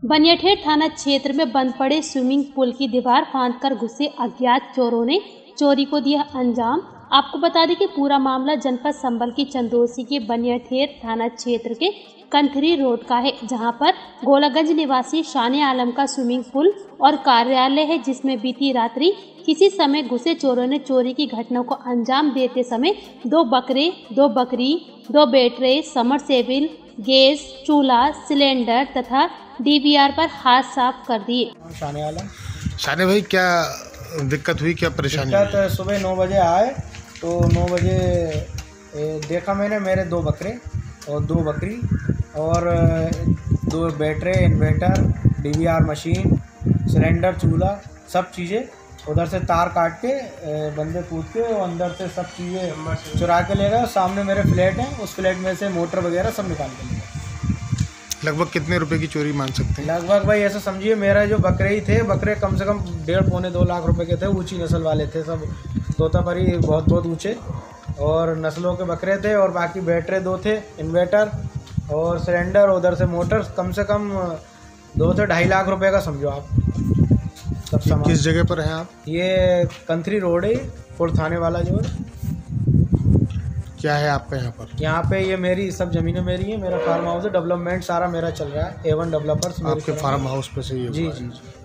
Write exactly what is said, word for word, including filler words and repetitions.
बनियाठेर थाना क्षेत्र में बंद पड़े स्विमिंग पूल की दीवार फांदकर घुसे अज्ञात चोरों ने चोरी को दिया अंजाम। आपको बता दें कि पूरा मामला जनपद संबल की चंदोसी के बनियाठेर थाना क्षेत्र के कंथरी रोड का है, जहां पर गोलागंज निवासी शाने आलम का स्विमिंग पूल और कार्यालय है, जिसमें बीती रात्रि किसी समय घुसे चोरों ने चोरी की घटना को अंजाम देते समय दो बकरे, दो बकरी, दो बैटरे, समरसेबिल, गैस, चूल्हा, सिलेंडर तथा डीवीआर पर हाथ साफ कर दिए। शाने आलम। शाने भाई, क्या दिक्कत हुई, क्या परेशानी दिक्कत हुई? सुबह नौ बजे आए तो नौ बजे ए, देखा मैंने मेरे दो बकरे और दो बकरी और दो battery, inverter, DVR machine, cylinder, चूल्हा, सब चीज़ें उधर से तार काट के बंदे कूद के और अंदर से सब चीज़ें चुरा के ले गए। सामने मेरे फ्लैट है, उस फ्लैट में से मोटर वगैरह सब निकाल के ले गए। लगभग कितने रुपए की चोरी मान सकते हैं? लगभग भाई ऐसा समझिए, मेरा जो बकरे ही थे, बकरे कम से कम डेढ़ पौने दो लाख रुपए के थे। ऊंची नस्ल वाले थे, सब तोतापरी बहुत बहुत ऊंचे और नस्लों के बकरे थे। और बाकी बैटरे दो थे, इन्वर्टर और सिलेंडर, उधर से मोटर, कम से कम दो से ढाई लाख रुपए का समझो आप। सब सामान। किस जगह पर हैं आप? ये कंथरी रोड है, फुल थाने वाला जो है। क्या है आपका यहाँ पर? यहाँ पे ये मेरी सब ज़मीनें मेरी हैं, मेरा फार्म हाउस है, डेवलपमेंट सारा मेरा चल रहा है। ए वन डेवलपर्स आपके फार्म हाउस पे से ये जी जी जी।